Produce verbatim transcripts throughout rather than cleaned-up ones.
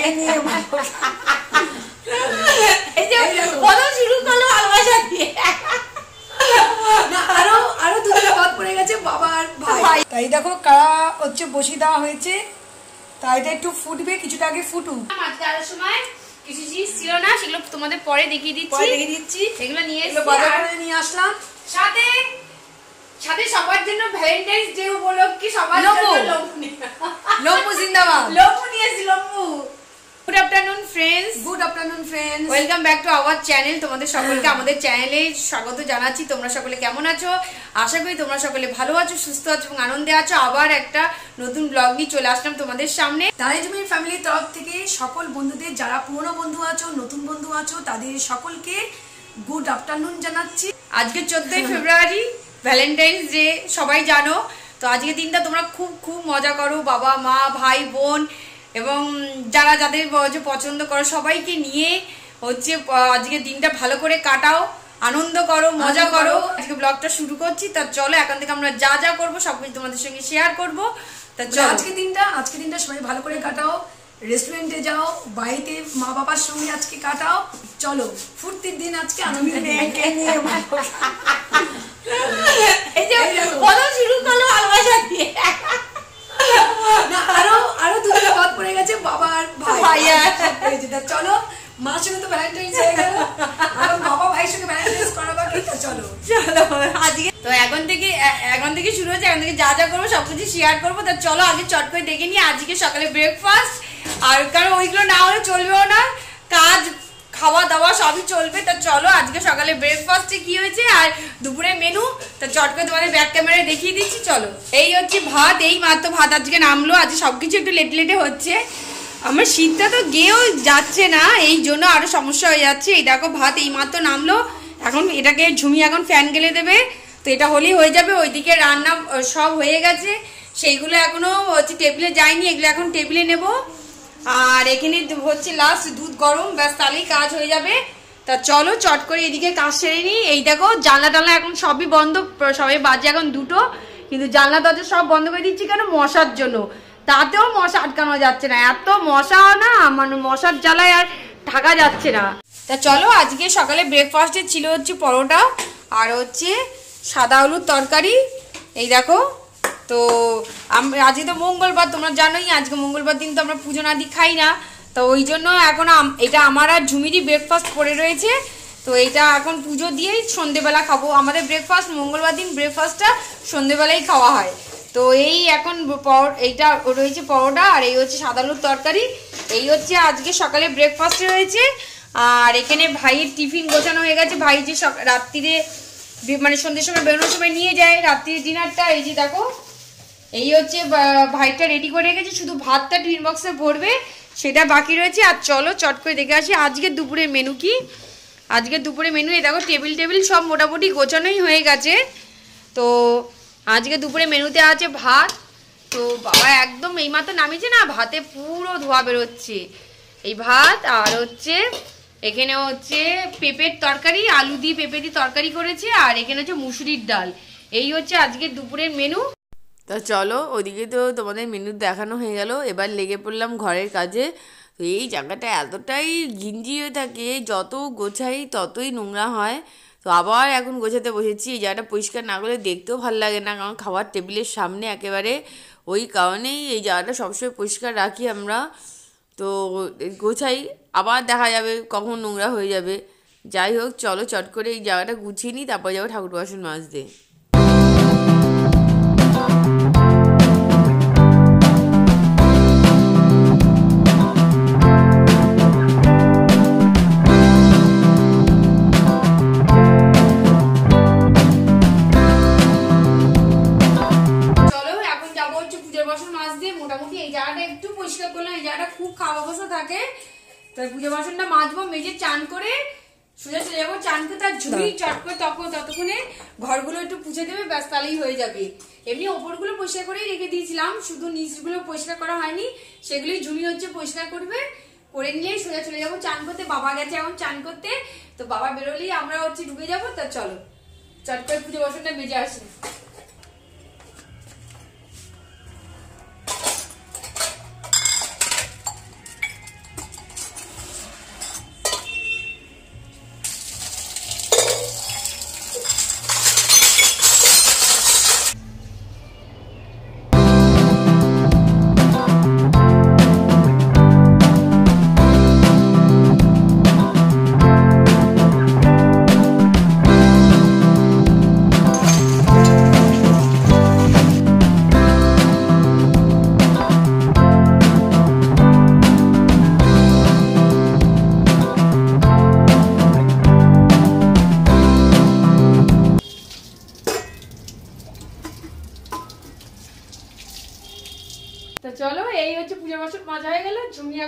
মেয়েকে নিয়ে এই যে প্রথম শুরু করলো ভালোবাসা দিয়ে, না আরো আরো দুটো বাদ পড়ে গেছে বাবা আর ভাই। তাই দেখো কারা হচ্ছে বসিয়ে দেওয়া হয়েছে, তাই এটা একটু ফুটবে, কিছুটা আগে ফুটুক। মাঝখানের সময় কিছু জিনিস ছিল না, সেগুলো তোমাদের পরে দেখিয়ে দিচ্ছি পরে দেখিয়ে দিচ্ছি এগুলো নিয়ে এসে বাজার করে নিয়ে আসলাম। সাথে সাথে সবার জন্য ভ্যালেন্টাইন্স ডে উপলক্ষে সবার জন্য লম্বু জিন্দাবাদ, লম্বু নিয়েছি লম্বু। Good afternoon friends, good afternoon friends, welcome back to our channel. তোমাদের সকলকে আমাদের চ্যানেলে স্বাগত জানাচ্ছি। তোমরা সকলে কেমন আছো? আশা করি তোমরা সকলে ভালো আছো, সুস্থ আছো এবং আনন্দে আছো। আবার একটা নতুন ব্লগ নিয়ে চলে আসলাম তোমাদের সামনে। তানিজমির ফ্যামিলির তরফ থেকে সকল বন্ধুদের, যারা পুরনো বন্ধু আছো, নতুন বন্ধু আছো, তাদের সকলকে গুড আফটারনুন জানাচ্ছি। আজকে চোদ্দই ফেব্রুয়ারি, ভ্যালেন্টাইন্স ডে, সবাই জানো। তো আজকের দিনটা তোমরা খুব খুব মজা করো, বাবা মা ভাই বোন এবং যারা যাদের পছন্দ করো সবাইকে নিয়ে হচ্ছে আজকের দিনটা ভালো করে কাটাও, আনন্দ করো, মজা করো। আজকে ব্লগটা শুরু করছি। তা চলো এখন থেকে আমরা যা যা করবো সবকিছু তোমাদের সঙ্গে শেয়ার করবো। তা চলো আজকে দিনটা আজকে দিনটা সবাই ভালো করে কাটাও, রেস্টুরেন্টে যাও, বাড়িতে মা বাবার সঙ্গে আজকে কাটাও। চলো ফুর্তির দিন আজকে, আনন্দ মেয়েকে নিয়ে এই যে প্রথম শুরু করলো ভালোবাসা দিয়ে, না আরো আরো দুটো বাদ পড়ে গেছে বাবা আর ভাই। চলো মার সঙ্গে তো ভ্যালেন্টাইন্স হয়ে গেল, এখন বাবা ভাইয়ের সঙ্গে ভ্যালেন্টাইন্স করা বাকি। চলো চলো আজকে তো এখন থেকে এখন থেকে শুরু হচ্ছে, এখন থেকে যা যা করবো সবকিছু শেয়ার করবো। তা চলো আগে চট করে দেখে নিই আজকে সকালে ব্রেকফাস্ট। আর কারণ ওইগুলো না হলে চলবেও না, কাজ খাওয়া দাওয়া সবই চলবে। তা চলো আজকে সকালে ব্রেকফাস্টে কি হয়েছে আর দুপুরে মেনু তা চট করে তোমাদের ব্যাক ক্যামেরায় দেখিয়ে দিচ্ছি। চলো এই হচ্ছে ভাত, এই মাত্র ভাত আজকে নামলো। আজকে সবকিছু একটু লেটে লেটে হচ্ছে, আমার শীতটা তো গেয়েও যাচ্ছে না, এই জন্য আরো সমস্যা হয়ে যাচ্ছে। এই দেখো ভাত এই মাত্র নামলো, এখন এটাকে ঝুমিয়ে এখন ফ্যান গেলে দেবে, তো এটা হলেই হয়ে যাবে। ওইদিকে রান্না সব হয়ে গেছে, সেইগুলো এখনো হচ্ছে টেবিলে যায়নি, এগুলো এখন টেবিলে নেব। আর এখানে হচ্ছে লাস্ট দুধ গরম, ব্যাস তাহলেই কাজ হয়ে যাবে। তা চলো চট করে এদিকে কাজ সেরে নিই। এই দেখো জানলা টানলা এখন সবই বন্ধ, সবাই বাজে এখন দুটো, কিন্তু জানলা দরজা সব বন্ধ করে দিচ্ছি কেন? মশার জন্য। তাতেও মশা আটকানো যাচ্ছে না, এত মশা না, মানে মশার জ্বালায় আর ঢাকা যাচ্ছে না। তা চলো আজকে সকালে ব্রেকফাস্টে ছিল হচ্ছে পরোটা আর হচ্ছে সাদা আলুর তরকারি। এই দেখো, তো আজকে তো মঙ্গলবার, তোমরা জানোই আজকে মঙ্গলবার দিন তো আমরা পুজো না দিই খাই না, তো ওই জন্য এখন এটা আমার আর ঝুমিরই ব্রেকফাস্ট পড়ে রয়েছে। তো এটা এখন পুজো দিয়েই সন্ধেবেলা খাবো। আমাদের ব্রেকফাস্ট মঙ্গলবার দিন ব্রেকফাস্টটা সন্ধেবেলাই খাওয়া হয়। তো এই এখন এইটা রয়েছে পরোটা আর এই হচ্ছে সাদা আলুর তরকারি, এই হচ্ছে আজকে সকালে ব্রেকফাস্টে রয়েছে। আর এখানে ভাইয়ের টিফিন গোছানো হয়ে গেছে, ভাই যে রাত্রিরে মানে সন্ধ্যের সময় বেরোনোর সময় নিয়ে যায় রাত্রির ডিনারটা। এই যে দেখো এই হচ্ছে ভাইটা রেডি করে রেখেছে, শুধু ভাতটা টিফিন বক্সে ভরবে, সেটা বাকি রয়েছে। আর চলো চট করে দেখে আসি আজকে দুপুরের মেনু কি। আজকে দুপুরে মেনু এই দেখো টেবিল টেবিল সব মোটামুটি গোছানোই হয়ে গেছে। তো আজকে দুপুরে মেনুতে আছে ভাত, তো বাবা একদম এইমাত্র নামিয়েছে না, ভাতে পুরো ধোয়া বেরোচ্ছে। এই ভাত আর হচ্ছে এখানে হচ্ছে পেঁপের তরকারি, আলু দিয়ে পেঁপে দিয়ে তরকারি করেছে, আর এখানে হচ্ছে মুসুরির ডাল। এই হচ্ছে আজকে দুপুরের মেনু। তা চলো ওইদিকে তো তোমাদের মেনু দেখানো হয়ে গেল, এবার লেগে পড়লাম ঘরের কাজে। তো এই জায়গাটা এতটাই ঘিঞ্জি হয়ে থাকে, যত গোছাই ততই নোংরা হয়। তো আবার এখন গোছাতে বসেছি। এই জায়গাটা পরিষ্কার না করলে দেখতেও ভালো লাগে না, কারণ খাবার টেবিলের সামনে একেবারে, ওই কারণেই এই জায়গাটা সবসময় পরিষ্কার রাখি আমরা। তো গোছাই, আবার দেখা যাবে কখন নোংরা হয়ে যাবে। যাই হোক চলো চট করে এই জায়গাটা গুছিয়ে নিই, তারপর যাবো ঠাকুর বাসন মাজতে। মোটামুটি এই জায়গাটা একটু পরিষ্কার করলাম, এই জায়গাটা খুব খাওয়া অবস্থা থাকে। তো পুজো বাসনটা মাজবো, মেজে চান করে সোজা চলে যাবো চান করতে। আর ঝুড়ি চট করে তখন ততক্ষণে ঘরগুলো একটু পুছে দেবে, ব্যাস তাহলেই হয়ে যাবে। এমনি ওপরগুলো পরিষ্কার করেই রেখে দিয়েছিলাম, শুধু নিচগুলো পরিষ্কার করা হয়নি, সেগুলোই ঝুড়ি হচ্ছে পরিষ্কার করবে, করে নিলেই সোজা চলে যাবো চান করতে। বাবা গেছে এখন চান করতে, তো বাবা বেরোলেই আমরা হচ্ছে ঢুকে যাবো। তা চলো চট করে পুজো বাসনটা মেজে আসি।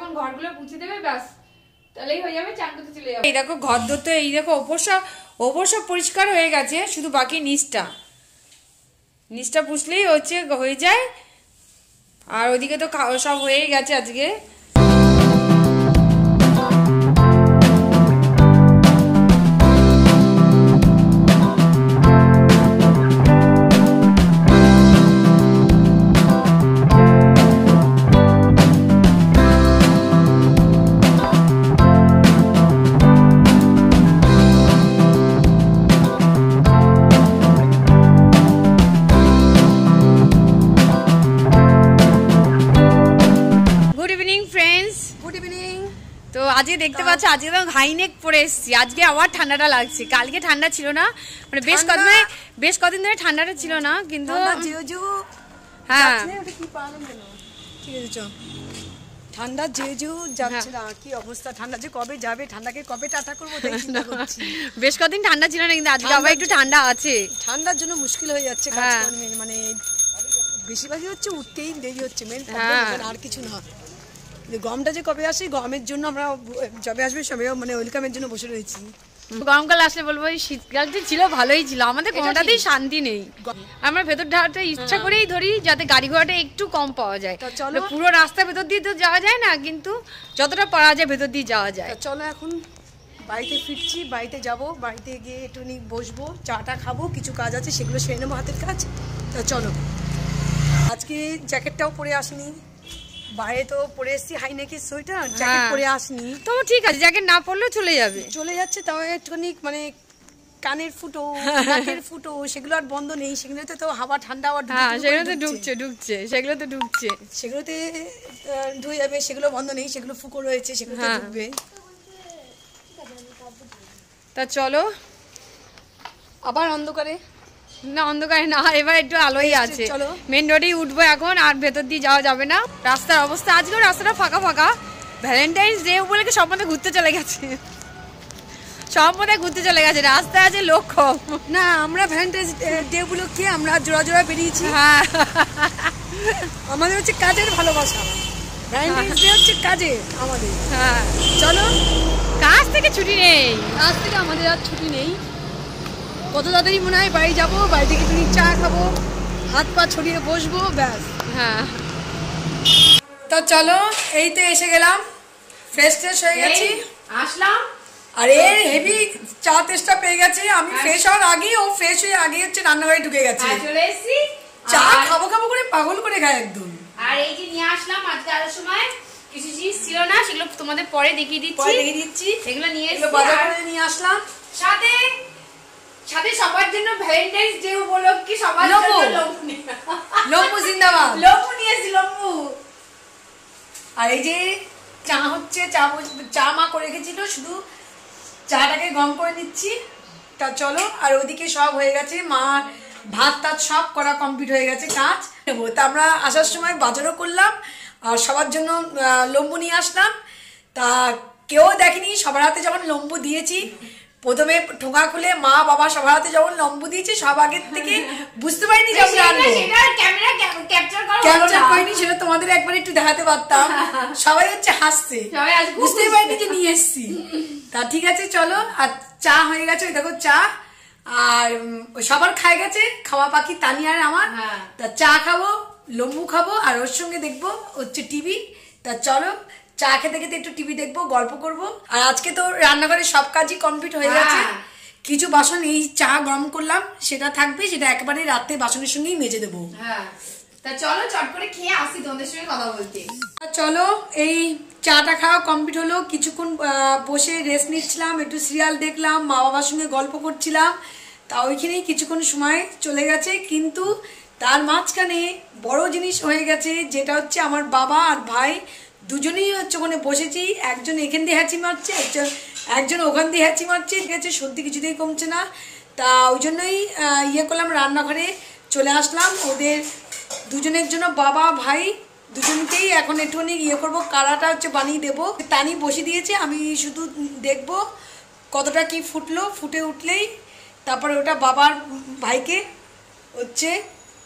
এখন ঘরগুলো মুছে দেবে, ব্যাস তাহলেই হয়ে যাবে, চান করতে চলে যাবে। এই দেখো ঘর দর তো এই দেখো ওপর সব ওপর সব পরিষ্কার হয়ে গেছে, শুধু বাকি নিচটা নিচটা পুষলেই হচ্ছে হয়ে যায়। আর ওদিকে তো সব হয়েই গেছে আজকে। তো আজকে দেখতে পাচ্ছ আজকে তো হাইনেক পরে এসেছি, আজকে আবার ঠান্ডাটা লাগছে, কালকে ঠান্ডা ছিল না, মানে বেশ কদিন ধরে বেশ কদিন ধরে ঠান্ডাটা ছিল না, কিন্তু হ্যাঁ ঠান্ডা যে যে যাচ্ছে না, কি অবস্থা, ঠান্ডা যে কবে যাবে, ঠান্ডাকে কবে টাটা করবো তাই চিন্তা করছি। বেশ কদিন ঠান্ডা ছিল না, কিন্তু আজকে আবার একটু ঠান্ডা আছে, ঠান্ডার জন্য মুশকিল হয়ে যাচ্ছে কাজকর্মে, মানে বেশিরভাগই হচ্ছে উঠতেই দেরি হচ্ছে, মেন আর কিছু না। গমটা যে কবে আসে, গমের জন্য আমরা যবে আসবে সবে মানে ওয়েলকামের জন্য বসে রয়েছি। গরমকাল আসলে বলবো শীতকালটা ছিল ভালোই ছিল, আমাদের কোনোটাতেই শান্তি নেই। আমরা ভেতর ঢালতে ইচ্ছা করেই ধরি যাতে গাড়ি ঘোড়াটা একটু কম পাওয়া যায়, পুরো রাস্তা ভেতর দিয়ে তো যাওয়া যায় না, কিন্তু যতটা পারা যায় ভেতর দিয়ে যাওয়া যায়। চলো এখন বাড়িতে ফিরছি, বাড়িতে যাব, বাড়িতে গিয়ে একটুখানি বসবো, চাটা খাবো, কিছু কাজ আছে সেগুলো সেরে নেবো, হাতের কাজ। তা চলো, আজকে জ্যাকেটটাও পরে আসিনি, বাইরে তো পরে এসছি হাইনেকের সোয়েটার, জ্যাকেট পরে আসনি, তো ঠিক আছে জ্যাকেট না পরলেও চলে যাবে, চলে যাচ্ছে। তাও একটুখানি মানে কানের ফুটো, নাকের ফুটো সেগুলো আর বন্ধ নেই, সেগুলোতে তো হাওয়া ঠান্ডা হাওয়া সেগুলোতে ঢুকছে ঢুকছে সেগুলোতে ঢুকছে সেগুলোতে ঢুকে যাবে, সেগুলো বন্ধ নেই, সেগুলো ফুটো রয়েছে, সেগুলোতে ঢুকবে। তা চলো আবার অন্ধকারে, না অন্ধকারে না, এবার একটু আলোই আছে, মেন রোডেই উঠবো এখন, আর ভেতর দিয়ে যাওয়া যাবে না। রাস্তার অবস্থা আজকেও রাস্তাটা ফাঁকা ফাঁকা, ভ্যালেন্টাইন্স ডে উপলক্ষে সব মধ্যে ঘুরতে চলে গেছে, সব মধ্যে ঘুরতে চলে গেছে, রাস্তায় আছে লোক কম। না আমরা ভ্যালেন্টাইন্স ডে উপলক্ষে আমরা জোড়া জোড়া বেরিয়েছি, হ্যাঁ আমাদের হচ্ছে কাজের ভালোবাসা, ভ্যালেন্টাইন্স ডে হচ্ছে কাজে আমাদের। হ্যাঁ চলো, কাজ থেকে ছুটি নেই, কাজ থেকে আমাদের আর ছুটি নেই, কত তাড়াতাড়ি মনে হয় বাড়ি যাবো, বাড়ি থেকে একটু চা খাবো, হাত পা ছড়িয়ে বসবো, ব্যাস। হ্যাঁ তো চলো, এই তো এসে গেলাম, ফ্রেশ ট্রেশ হয়ে গেছি, আসলাম, আরে হেভি চা তেষ্টা পেয়ে গেছে, আমি ফ্রেশ হওয়ার আগেই ও ফ্রেশ হয়ে আগে হচ্ছে রান্নাঘরে ঢুকে গেছে, চলে এসেছি, চা খাবো খাবো করে পাগল করে খায় একদম। আর এই যে নিয়ে আসলাম আজকে আসার সময় কিছু জিনিস ছিল না, সেগুলো তোমাদের পরে দেখিয়ে দিচ্ছি, পরে দেখিয়ে দিচ্ছি, এগুলো নিয়ে এসে বাজার করে নিয়ে আসলাম, সাথে সাথে সবার জন্য ভ্যালেন্টাইন্স ডে উপলক্ষে সবার জন্য লম্বু, লম্বু জিন্দাবাদ, লম্বু নিয়েছি লম্বু। আর এই যে চা হচ্ছে, চা চা মা করে রেখেছিল, শুধু চাটাকে গরম করে নিচ্ছি। তা চলো, আর ওদিকে সব হয়ে গেছে, মা ভাত টাত সব করা কমপ্লিট হয়ে গেছে কাজ নেবো। তা আমরা আসার সময় বাজারও করলাম, আর সবার জন্য লম্বু নিয়ে আসলাম। তা কেউ দেখেনি, সবার হাতে যখন লম্বু দিয়েছি, প্রথমে ঠোঙা খুলে মা বাবা সবার হাতে যখন লম্বু দিয়েছে, সব আগের থেকে বুঝতে পারিনি যে আমরা আনবো, ক্যাপচার করিনি, সেটা তোমাদের একবার একটু দেখাতে পারতাম, সবাই হচ্ছে হাসছে, বুঝতেই পারিনি যে নিয়ে এসছি। তা ঠিক আছে চলো, আর চা হয়ে গেছে, ওই দেখো চা, আর সবার খাই গেছে, খাওয়া পাখি তানিয়ার আমার। তা চা খাবো, লম্বু খাবো, আর ওর সঙ্গে দেখবো হচ্ছে টিভি। তা চলো, চা খেতে খেতে একটু টিভি দেখবো, গল্প করবো। আর আজকে তো রান্নাঘরে সব কাজই কমপ্লিট হয়ে গেছে, কিছু বাসন এই চা গরম করলাম সেটা থাকবে, সেটা একেবারে রাতে বাসনের সঙ্গেই মেজে দেবো। তা চলো চট করে খেয়ে আসি তোমাদের সঙ্গে কথা বলতে। চলো, এই চাটা খাওয়া কমপ্লিট হলো, কিছুক্ষণ বসে রেস্ট নিচ্ছিলাম, একটু সিরিয়াল দেখলাম, মা বাবার সঙ্গে গল্প করছিলাম, তা ওইখানেই কিছুক্ষণ সময় চলে গেছে। কিন্তু তার মাঝখানে বড় জিনিস হয়ে গেছে, যেটা হচ্ছে আমার বাবা আর ভাই দুজনেই হচ্ছে ওখানে বসেছি, একজন এখান দিয়ে হ্যাঁচি মারছে, একজন একজন ওখান দিয়ে হ্যাঁচি মারছে, ঠিক আছে, সর্দি কিছুতেই কমছে না। তা ওই জন্যই ইয়ে করলাম, রান্নাঘরে চলে আসলাম, ওদের দুজনের জন্য, বাবা ভাই দুজনকেই এখন একটুখানি ইয়ে করবো, কাড়াটা হচ্ছে বানিয়ে দেবো। তানি বসে দিয়েছে, আমি শুধু দেখবো কতটা কি ফুটলো, ফুটে উঠলেই তারপরে ওটা বাবার ভাইকে হচ্ছে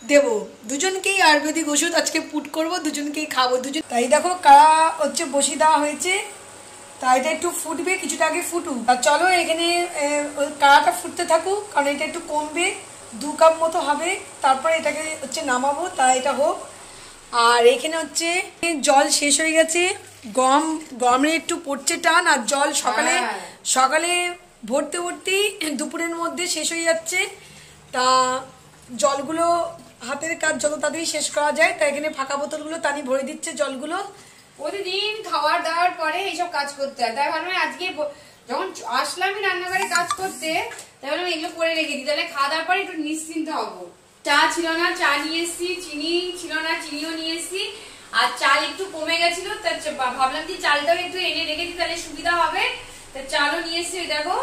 দেবো দুজনকেই আয়ুর্বেদিক ওষুধ আজকে পুট করব, দুজনকেই খাবো দুজন। তাই দেখো কাড়া হচ্ছে বসিয়ে দেওয়া হয়েছে, তাই এটা একটু ফুটবে, কিছুটা আগে ফুটুক। আর চলো এখানে কাড়াটা ফুটতে থাকুক, কারণ এটা একটু কমবে, দু কাপ মতো হবে, তারপরে এটাকে হচ্ছে নামাবো, তাই এটা হোক। আর এখানে হচ্ছে জল শেষ হয়ে গেছে, গম গমের একটু পড়ছে টান, আর জল সকালে সকালে ভরতে ভরতেই দুপুরের মধ্যে শেষ হয়ে যাচ্ছে। তা জলগুলো হাতের কাজ যত তাড়াতাড়ি শেষ করা যায়, তাই এখানে ফাঁকা বোতলগুলো তানি ভরে দিচ্ছে জলগুলো। প্রতিদিন খাওয়ার দাওয়ার পরে এইসব কাজ করতে হয়, তাই ভাবলাম আজকে যখন আসলামই রান্নাঘরে কাজ করতে, তাই ভাবলাম এগুলো করে রেখে দিই, তাহলে খাওয়া দাওয়ার পরে একটু নিশ্চিন্ত হবো। চা ছিল না, চা নিয়ে এসছি, চিনি ছিল না, চিনিও নিয়ে এসছি, আর চাল একটু কমে গেছিল, তার ভাবলাম যে চালটাও একটু এনে রেখে দিই, তাহলে সুবিধা হবে, তা চালও নিয়ে এসছি। দেখো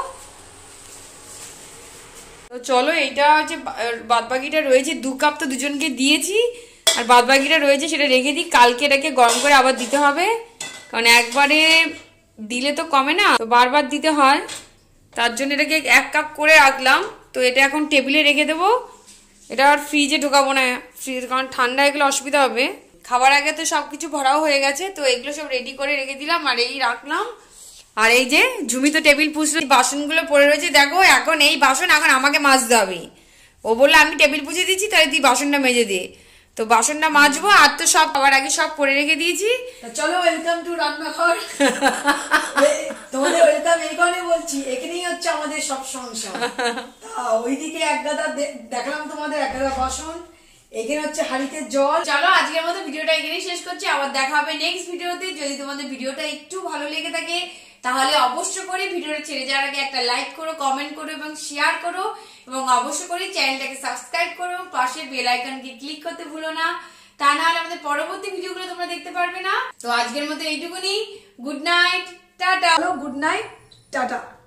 তো চলো, এইটা হচ্ছে বাদ বাকিটা রয়েছে, দু কাপ তো দুজনকে দিয়েছি, আর বাদ বাকিটা রয়েছে সেটা রেখে দিই, কালকে এটাকে গরম করে আবার দিতে হবে, কারণ একবারে দিলে তো কমে না, তো বারবার দিতে হয়, তার জন্য এটাকে এক কাপ করে রাখলাম। তো এটা এখন টেবিলে রেখে দেবো, এটা আর ফ্রিজে ঢোকাবো না, ফ্রিজ কারণ ঠান্ডা এগুলো অসুবিধা হবে। খাবার আগে তো সবকিছু ভরাও হয়ে গেছে, তো এগুলো সব রেডি করে রেখে দিলাম, আর এই রাখলাম। আর এই যে ঝুমি তো টেবিল পুছলো, বাসনগুলো পড়ে রয়েছে, দেখো এখন এই বাসন এখন আমাকে মাজতে হবে। ও বললো আমি টেবিল পুছে দিচ্ছি, তাহলে তুই বাসনটা মেজে দিয়ে, তো বাসনটা মাজবো। আর তো সব খাবার আগে সব করে রেখে দিয়েছি। চলো ওয়েলকাম টু রান্নাঘর। তোমাদের ওয়েলকাম এই কারণে বলছি, এখানেই হচ্ছে আমাদের সব সংসার। ওইদিকে এক গাদা দেখলাম তোমাদের এক গাদা বাসন, এখানে হচ্ছে হাঁড়িতে জল। চলো আজকের মতো ভিডিওটা এখানেই শেষ করছি, আবার দেখা হবে নেক্সট ভিডিওতে। যদি তোমাদের ভিডিওটা একটু ভালো লেগে থাকে তাহলে অবশ্যই করে ভিডিওটা ছেড়ে যাওয়ার আগে একটা লাইক করো, কমেন্ট করো এবং শেয়ার করো, এবং অবশ্যই করে চ্যানেলটাকে সাবস্ক্রাইব করো, পাশে বেল আইকনকে ক্লিক করতে ভুলো না, তা না হলে আমাদের পরবর্তী ভিডিওগুলো তোমরা দেখতে পারবে না। তো আজকের মতো এইটুকুনি, good night, tata. Good night, tata.